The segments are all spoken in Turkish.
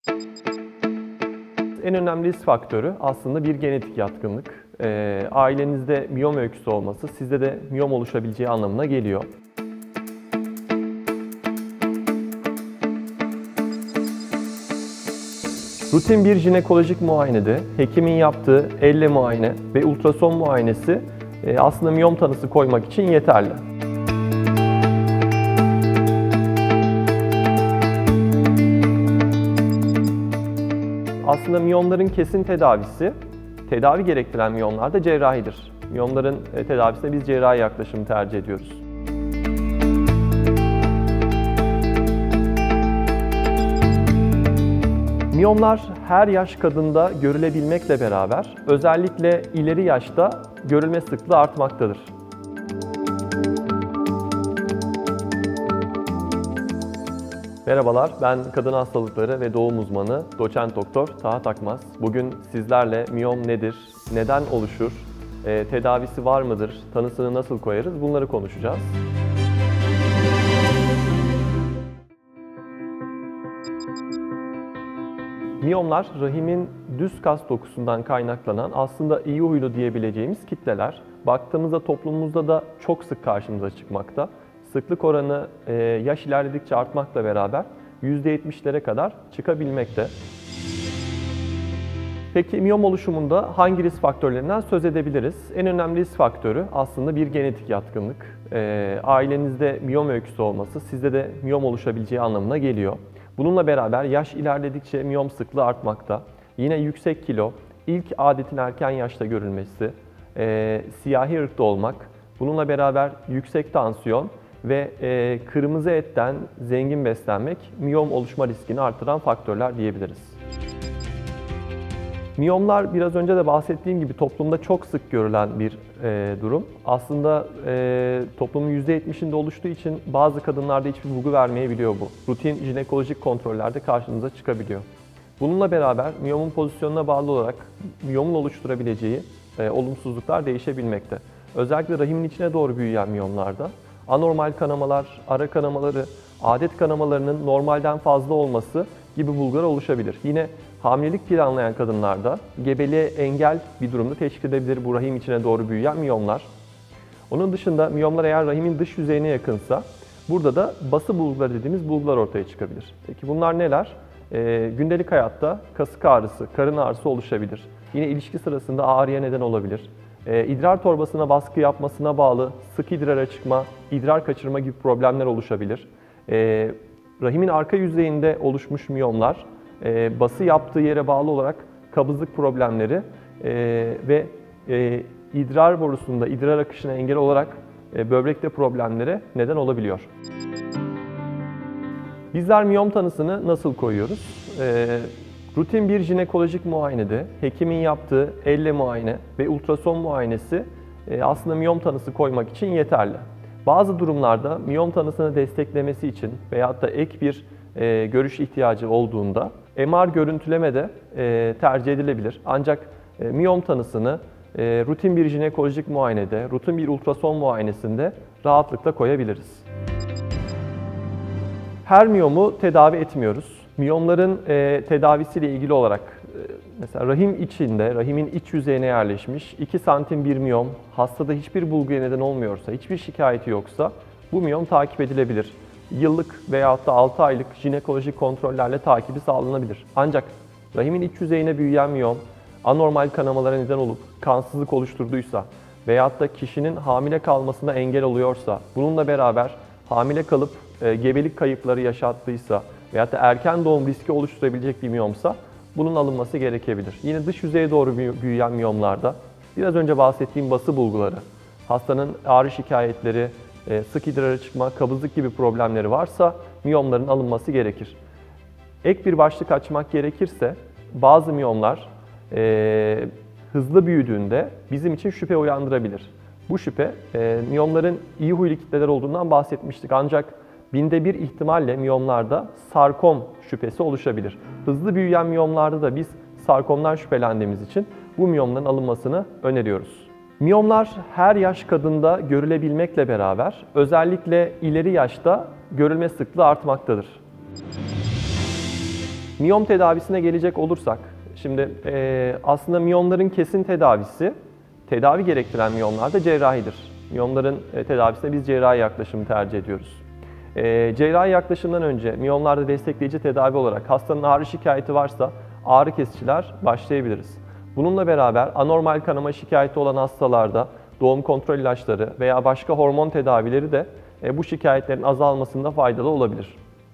En önemli risk faktörü aslında bir genetik yatkınlık. Ailenizde miyom öyküsü olması sizde de miyom oluşabileceği anlamına geliyor. Rutin bir jinekolojik muayenede hekimin yaptığı elle muayene ve ultrason muayenesi aslında miyom tanısı koymak için yeterli. Aslında miyomların kesin tedavisi, tedavi gerektiren miyomlar da cerrahidir. Miyomların tedavisine biz cerrahi yaklaşımı tercih ediyoruz. Miyomlar her yaş kadında görülebilmekle beraber özellikle ileri yaşta görülme sıklığı artmaktadır. Merhabalar, ben kadın hastalıkları ve doğum uzmanı doçent doktor Taha Takmaz. Bugün sizlerle miyom nedir, neden oluşur, tedavisi var mıdır, tanısını nasıl koyarız bunları konuşacağız. Miyomlar rahimin düz kas dokusundan kaynaklanan aslında iyi huylu diyebileceğimiz kitleler. Baktığımızda toplumumuzda da çok sık karşımıza çıkmakta. Sıklık oranı yaş ilerledikçe artmakla beraber %70'lere kadar çıkabilmekte. Peki miyom oluşumunda hangi risk faktörlerinden söz edebiliriz? En önemli risk faktörü aslında bir genetik yatkınlık. Ailenizde miyom öyküsü olması sizde de miyom oluşabileceği anlamına geliyor. Bununla beraber yaş ilerledikçe miyom sıklığı artmakta. Yine yüksek kilo, ilk adetin erken yaşta görülmesi, siyahi ırkta olmak, bununla beraber yüksek tansiyon ve kırmızı etten zengin beslenmek miyom oluşma riskini artıran faktörler diyebiliriz. Miyomlar biraz önce de bahsettiğim gibi toplumda çok sık görülen bir durum. Aslında toplumun %70'inde oluştuğu için bazı kadınlarda hiçbir bulgu vermeyebiliyor bu. Rutin jinekolojik kontrollerde karşınıza çıkabiliyor. Bununla beraber miyomun pozisyonuna bağlı olarak miyomun oluşturabileceği olumsuzluklar değişebilmekte. Özellikle rahimin içine doğru büyüyen miyomlarda anormal kanamalar, ara kanamaları, adet kanamalarının normalden fazla olması gibi bulgular oluşabilir. Yine hamilelik planlayan kadınlarda gebeliğe engel bir durumda teşkil edebilir bu rahim içine doğru büyüyen miyomlar. Onun dışında miyomlar eğer rahimin dış yüzeyine yakınsa burada da bası bulguları dediğimiz bulgular ortaya çıkabilir. Peki bunlar neler? Gündelik hayatta kasık ağrısı, karın ağrısı oluşabilir. Yine ilişki sırasında ağrıya neden olabilir. İdrar torbasına baskı yapmasına bağlı sık idrara çıkma, idrar kaçırma gibi problemler oluşabilir. Rahimin arka yüzeyinde oluşmuş miyomlar, bası yaptığı yere bağlı olarak kabızlık problemleri ve idrar borusunda idrar akışına engel olarak böbrekte problemlere neden olabiliyor. Bizler miyom tanısını nasıl koyuyoruz? Rutin bir jinekolojik muayenede hekimin yaptığı elle muayene ve ultrason muayenesi aslında miyom tanısı koymak için yeterli. Bazı durumlarda miyom tanısını desteklemesi için veyahut da ek bir görüş ihtiyacı olduğunda MR görüntüleme de tercih edilebilir. Ancak miyom tanısını rutin bir jinekolojik muayenede, rutin bir ultrason muayenesinde rahatlıkla koyabiliriz. Her miyomu tedavi etmiyoruz. Miyomların tedavisiyle ilgili olarak mesela rahim içinde, rahimin iç yüzeyine yerleşmiş 2 santim bir miyom hastada hiçbir bulguya neden olmuyorsa, hiçbir şikayeti yoksa bu miyom takip edilebilir. Yıllık veyahut da 6 aylık jinekolojik kontrollerle takibi sağlanabilir. Ancak rahimin iç yüzeyine büyüyen miyom anormal kanamalara neden olup kansızlık oluşturduysa veyahut da kişinin hamile kalmasına engel oluyorsa, bununla beraber hamile kalıp gebelik kayıpları yaşattıysa veyahut da erken doğum riski oluşturabilecek bir miyomsa bunun alınması gerekebilir. Yine dış yüzeye doğru büyüyen miyomlarda biraz önce bahsettiğim bası bulguları, hastanın ağrı şikayetleri, sık idrara çıkma, kabızlık gibi problemleri varsa miyomların alınması gerekir. Ek bir başlık açmak gerekirse bazı miyomlar hızlı büyüdüğünde bizim için şüphe uyandırabilir. Bu şüphe miyomların iyi huylu kitleler olduğundan bahsetmiştik. Ancak binde bir ihtimalle miyomlarda sarkom şüphesi oluşabilir. Hızlı büyüyen miyomlarda da biz sarkomdan şüphelendiğimiz için bu miyomların alınmasını öneriyoruz. Miyomlar her yaş kadında görülebilmekle beraber özellikle ileri yaşta görülme sıklığı artmaktadır. Miyom tedavisine gelecek olursak, şimdi aslında miyomların kesin tedavisi, tedavi gerektiren miyomlarda cerrahidir. Miyomların tedavisine biz cerrahi yaklaşımı tercih ediyoruz. Cerrahi yaklaşımdan önce miyomlarda destekleyici tedavi olarak hastanın ağrı şikayeti varsa ağrı kesiciler başlayabiliriz. Bununla beraber anormal kanama şikayeti olan hastalarda doğum kontrol ilaçları veya başka hormon tedavileri de bu şikayetlerin azalmasında faydalı olabilir.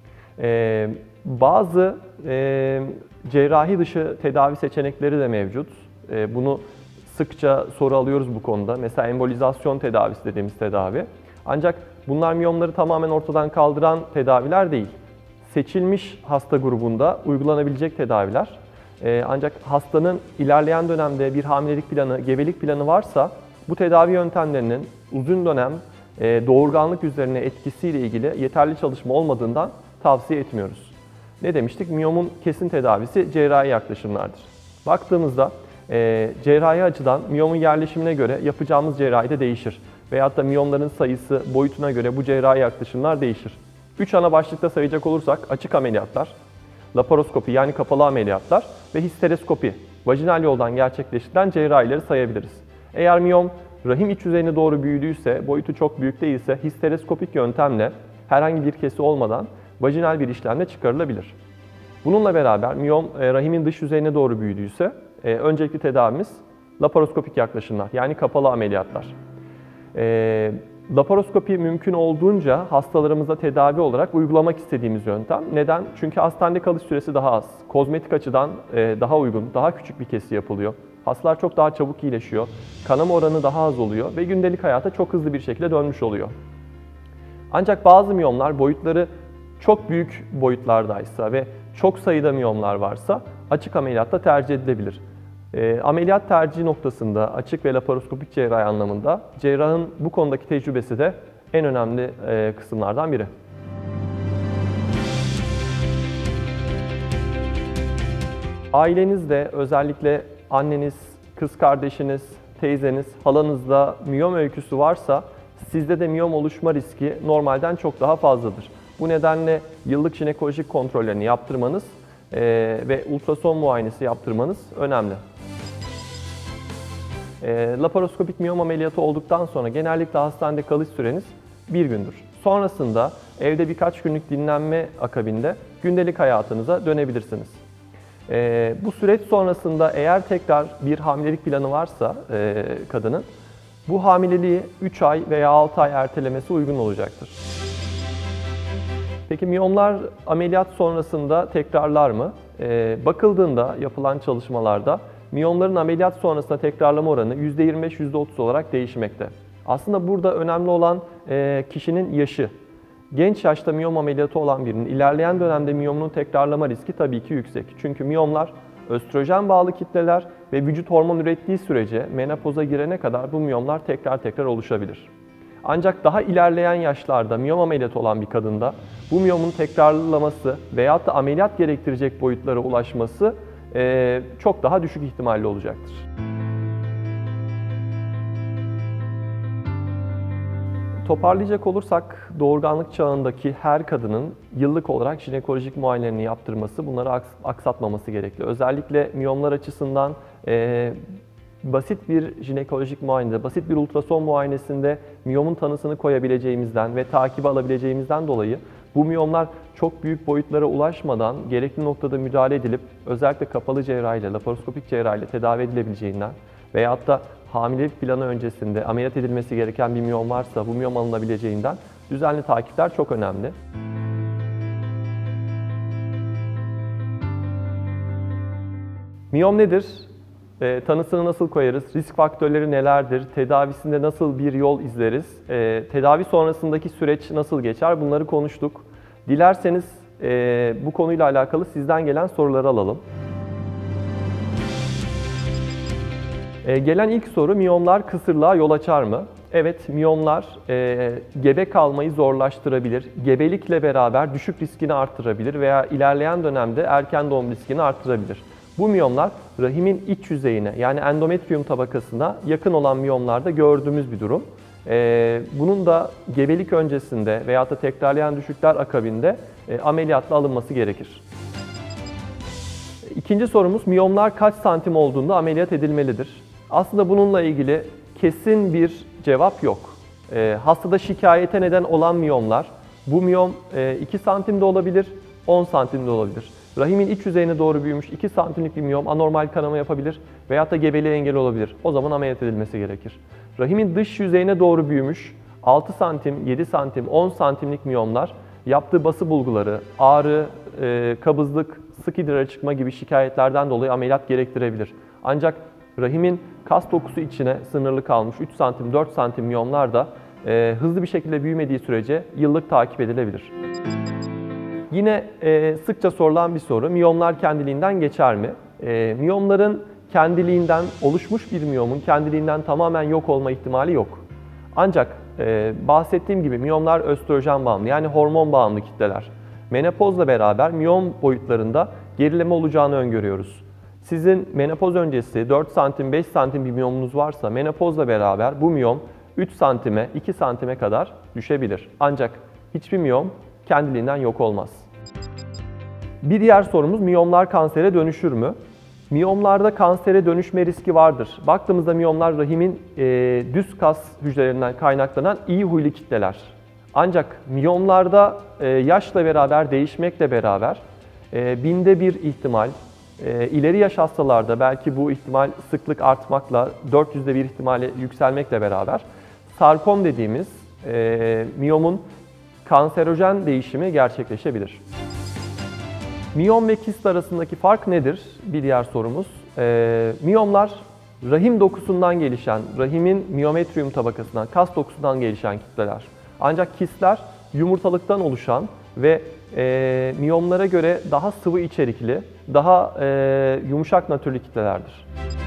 Bazı cerrahi dışı tedavi seçenekleri de mevcut. Bunu sıkça soru alıyoruz bu konuda. Mesela embolizasyon tedavisi dediğimiz tedavi. Ancak bunlar miyomları tamamen ortadan kaldıran tedaviler değil. Seçilmiş hasta grubunda uygulanabilecek tedaviler. Ancak hastanın ilerleyen dönemde bir hamilelik planı, gebelik planı varsa bu tedavi yöntemlerinin uzun dönem doğurganlık üzerine etkisiyle ilgili yeterli çalışma olmadığından tavsiye etmiyoruz. Ne demiştik? Miyomun kesin tedavisi cerrahi yaklaşımlardır. Baktığımızda cerrahi açıdan miyomun yerleşimine göre yapacağımız cerrahi de değişir. Veyahut da miyomların sayısı, boyutuna göre bu cerrahi yaklaşımlar değişir. 3 ana başlıkta sayacak olursak açık ameliyatlar, laparoskopi yani kapalı ameliyatlar ve histeroskopi, vajinal yoldan gerçekleştirilen cerrahileri sayabiliriz. Eğer miyom rahim iç yüzeyine doğru büyüdüyse, boyutu çok büyük değilse histeroskopik yöntemle herhangi bir kesi olmadan vajinal bir işlemle çıkarılabilir. Bununla beraber miyom rahimin dış yüzeyine doğru büyüdüyse öncelikli tedavimiz laparoskopik yaklaşımlar yani kapalı ameliyatlar. Laparoskopi mümkün olduğunca hastalarımıza tedavi olarak uygulamak istediğimiz yöntem. Neden? Çünkü hastanede kalış süresi daha az. Kozmetik açıdan daha uygun, daha küçük bir kesi yapılıyor. Hastalar çok daha çabuk iyileşiyor. Kanama oranı daha az oluyor ve gündelik hayata çok hızlı bir şekilde dönmüş oluyor. Ancak bazı miyomlar boyutları çok büyük boyutlardaysa ve çok sayıda miyomlar varsa açık ameliyatta tercih edilebilir. Ameliyat tercihi noktasında açık ve laparoskopik cerrahi anlamında cerrahın bu konudaki tecrübesi de en önemli kısımlardan biri. Ailenizde özellikle anneniz, kız kardeşiniz, teyzeniz, halanızda miyom öyküsü varsa sizde de miyom oluşma riski normalden çok daha fazladır. Bu nedenle yıllık jinekolojik kontrollerini yaptırmanız ve ultrason muayenesi yaptırmanız önemli. Laparoskopik miyom ameliyatı olduktan sonra genellikle hastanede kalış süreniz 1 gündür. Sonrasında evde birkaç günlük dinlenme akabinde gündelik hayatınıza dönebilirsiniz. Bu süreç sonrasında eğer tekrar bir hamilelik planı varsa kadının, bu hamileliği 3 ay veya 6 ay ertelemesi uygun olacaktır. Peki miyomlar ameliyat sonrasında tekrarlar mı? Bakıldığında yapılan çalışmalarda miyomların ameliyat sonrasında tekrarlama oranı %25-%30 olarak değişmekte. Aslında burada önemli olan kişinin yaşı. Genç yaşta miyom ameliyatı olan birinin ilerleyen dönemde miyomunun tekrarlama riski tabii ki yüksek. Çünkü miyomlar östrojen bağlı kitleler ve vücut hormon ürettiği sürece menopoza girene kadar bu miyomlar tekrar oluşabilir. Ancak daha ilerleyen yaşlarda miyom ameliyatı olan bir kadında bu miyomun tekrarlaması veyahut da ameliyat gerektirecek boyutlara ulaşması çok daha düşük ihtimalli olacaktır. Toparlayacak olursak doğurganlık çağındaki her kadının yıllık olarak jinekolojik muayenelerini yaptırması, bunları aksatmaması gerekli. Özellikle miyomlar açısından basit bir jinekolojik muayenede, basit bir ultrason muayenesinde miyomun tanısını koyabileceğimizden ve takibi alabileceğimizden dolayı bu miyomlar çok büyük boyutlara ulaşmadan gerekli noktada müdahale edilip özellikle kapalı cerrahiyle, laparoskopik cerrahiyle tedavi edilebileceğinden veyahut da hamilelik planı öncesinde ameliyat edilmesi gereken bir miyom varsa bu miyom alınabileceğinden düzenli takipler çok önemli. Miyom nedir? Tanısını nasıl koyarız? Risk faktörleri nelerdir? Tedavisinde nasıl bir yol izleriz? Tedavi sonrasındaki süreç nasıl geçer? Bunları konuştuk. Dilerseniz bu konuyla alakalı sizden gelen soruları alalım. Gelen ilk soru, miyomlar kısırlığa yol açar mı? Evet, miyomlar gebe kalmayı zorlaştırabilir, gebelikle beraber düşük riskini artırabilir veya ilerleyen dönemde erken doğum riskini artırabilir. Bu miyomlar rahimin iç yüzeyine yani endometrium tabakasına yakın olan miyomlarda gördüğümüz bir durum. Bunun da gebelik öncesinde veyahut da tekrarlayan düşükler akabinde ameliyatla alınması gerekir. İkinci sorumuz, miyomlar kaç santim olduğunda ameliyat edilmelidir? Aslında bununla ilgili kesin bir cevap yok. Hastada şikayete neden olan miyomlar, bu miyom 2 santimde olabilir, 10 santimde olabilir. Rahimin iç yüzeyine doğru büyümüş 2 santimlik bir miyom anormal kanama yapabilir veyahut da gebeliğe engel olabilir. O zaman ameliyat edilmesi gerekir. Rahimin dış yüzeyine doğru büyümüş 6 santim, 7 santim, 10 santimlik miyomlar yaptığı bası bulguları, ağrı, kabızlık, sık idrara çıkma gibi şikayetlerden dolayı ameliyat gerektirebilir. Ancak rahimin kas dokusu içine sınırlı kalmış 3 santim, 4 santim miyomlar da hızlı bir şekilde büyümediği sürece yıllık takip edilebilir. Yine sıkça sorulan bir soru, miyomlar kendiliğinden geçer mi? Miyomların kendiliğinden, oluşmuş bir miyomun kendiliğinden tamamen yok olma ihtimali yok. Ancak bahsettiğim gibi miyomlar östrojen bağımlı, yani hormon bağımlı kitleler. Menopozla beraber miyom boyutlarında gerileme olacağını öngörüyoruz. Sizin menopoz öncesi 4 santim, 5 santim bir miyomunuz varsa menopozla beraber bu miyom 3 santime, 2 santime kadar düşebilir. Ancak hiçbir miyom kendiliğinden yok olmaz. Bir diğer sorumuz, miyomlar kansere dönüşür mü? Miyomlarda kansere dönüşme riski vardır. Baktığımızda miyomlar rahimin düz kas hücrelerinden kaynaklanan iyi huylu kitleler. Ancak miyomlarda yaşla beraber, değişmekle beraber binde bir ihtimal, ileri yaş hastalarda belki bu ihtimal sıklık artmakla, 400'de bir ihtimali yükselmekle beraber sarkom dediğimiz miyomun kanserojen değişimi gerçekleşebilir. Miyom ve kist arasındaki fark nedir? Bir diğer sorumuz. Miyomlar rahim dokusundan gelişen, rahimin miyometrium tabakasından, kas dokusundan gelişen kitleler. Ancak kistler yumurtalıktan oluşan ve miyomlara göre daha sıvı içerikli, daha yumuşak natürlü kitlelerdir.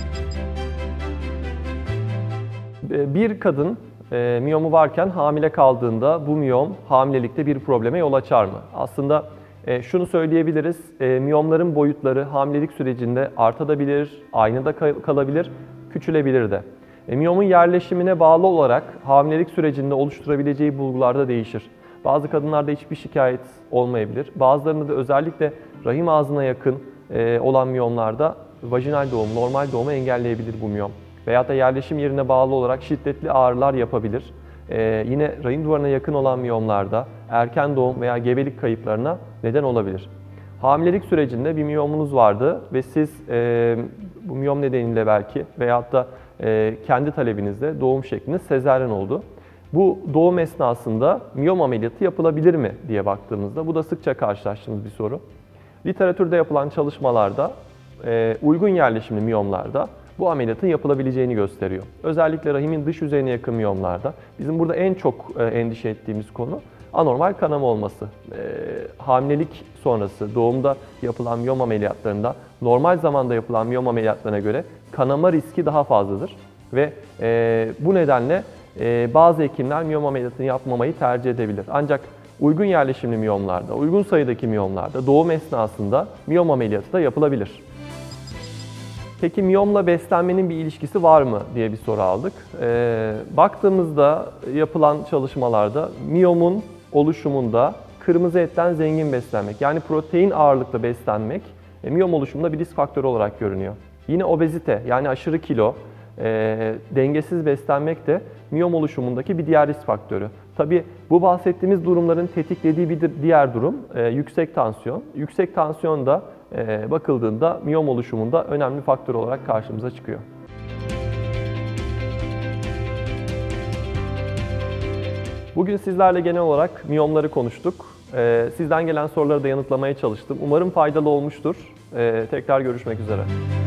Bir kadın miyomu varken hamile kaldığında bu miyom hamilelikte bir probleme yol açar mı? Aslında şunu söyleyebiliriz, miyomların boyutları hamilelik sürecinde artabilir, aynı da kalabilir, küçülebilir de. Miyomun yerleşimine bağlı olarak hamilelik sürecinde oluşturabileceği bulgular da değişir. Bazı kadınlarda hiçbir şikayet olmayabilir. Bazılarında da özellikle rahim ağzına yakın olan miyomlarda vajinal doğum, normal doğumu engelleyebilir bu miyom. Veyahut da yerleşim yerine bağlı olarak şiddetli ağrılar yapabilir. Yine rahim duvarına yakın olan miyomlarda erken doğum veya gebelik kayıplarına neden olabilir. Hamilelik sürecinde bir miyomunuz vardı ve siz bu miyom nedeniyle belki veyahut da kendi talebinizle doğum şekliniz sezaryen oldu. Bu doğum esnasında miyom ameliyatı yapılabilir mi diye baktığımızda bu da sıkça karşılaştığımız bir soru. Literatürde yapılan çalışmalarda uygun yerleşimli miyomlarda bu ameliyatın yapılabileceğini gösteriyor. Özellikle rahimin dış yüzeyine yakın miyomlarda bizim burada en çok endişe ettiğimiz konu anormal kanama olması. Hamilelik sonrası doğumda yapılan miyom ameliyatlarında normal zamanda yapılan miyom ameliyatlarına göre kanama riski daha fazladır. Ve bu nedenle bazı hekimler miyom ameliyatını yapmamayı tercih edebilir. Ancak uygun yerleşimli miyomlarda, uygun sayıdaki miyomlarda doğum esnasında miyom ameliyatı da yapılabilir. Peki miyomla beslenmenin bir ilişkisi var mı diye bir soru aldık. Baktığımızda yapılan çalışmalarda miyomun oluşumunda kırmızı etten zengin beslenmek, yani protein ağırlıklı beslenmek miyom oluşumunda bir risk faktörü olarak görünüyor. Yine obezite, yani aşırı kilo, dengesiz beslenmek de miyom oluşumundaki bir diğer risk faktörü. Tabii bu bahsettiğimiz durumların tetiklediği bir diğer durum yüksek tansiyon. Yüksek tansiyon da bakıldığında miyom oluşumunda önemli faktör olarak karşımıza çıkıyor. Bugün sizlerle genel olarak miyomları konuştuk. Sizden gelen soruları da yanıtlamaya çalıştım. Umarım faydalı olmuştur. Tekrar görüşmek üzere.